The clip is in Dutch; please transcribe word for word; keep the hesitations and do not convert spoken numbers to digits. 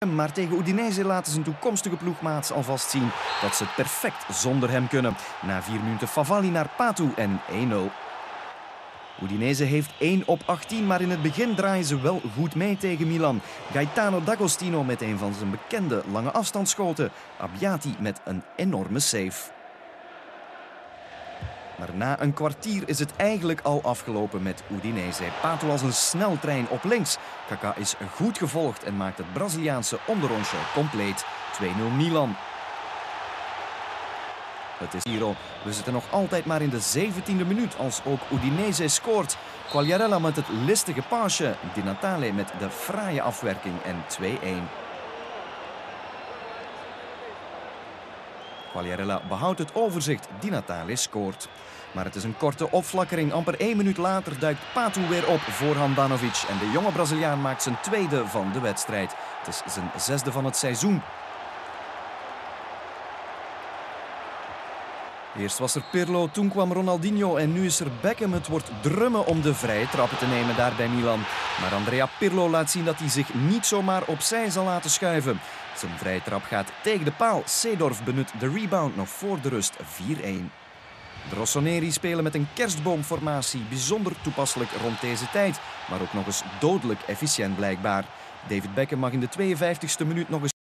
Maar tegen Udinese laten zijn toekomstige ploegmaats alvast zien dat ze het perfect zonder hem kunnen. Na vier minuten Favalli naar Patu en één nul. Udinese heeft één op achttien, maar in het begin draaien ze wel goed mee tegen Milan. Gaetano D'Agostino met een van zijn bekende lange afstandsschoten. Abbiati met een enorme save. Maar na een kwartier is het eigenlijk al afgelopen met Udinese. Patu als een sneltrein op links. Kaká is goed gevolgd en maakt het Braziliaanse onderrondje compleet. twee nul Milan. Het is Giro. We zitten nog altijd maar in de zeventiende minuut als ook Udinese scoort. Quagliarella met het listige paasje. Di Natale met de fraaie afwerking en twee één. Quagliarella behoudt het overzicht. Di Natale scoort. Maar het is een korte opflakkering. Amper één minuut later duikt Patu weer op voor Handanovic. En de jonge Braziliaan maakt zijn tweede van de wedstrijd. Het is zijn zesde van het seizoen. Eerst was er Pirlo, toen kwam Ronaldinho en nu is er Beckham. Het wordt drummen om de vrije trappen te nemen daar bij Milan. Maar Andrea Pirlo laat zien dat hij zich niet zomaar opzij zal laten schuiven. Zijn vrije trap gaat tegen de paal. Seedorf benut de rebound nog voor de rust vier één. De Rossoneri spelen met een kerstboomformatie. Bijzonder toepasselijk rond deze tijd. Maar ook nog eens dodelijk efficiënt blijkbaar. David Beckham mag in de tweeënvijftigste minuut nog eens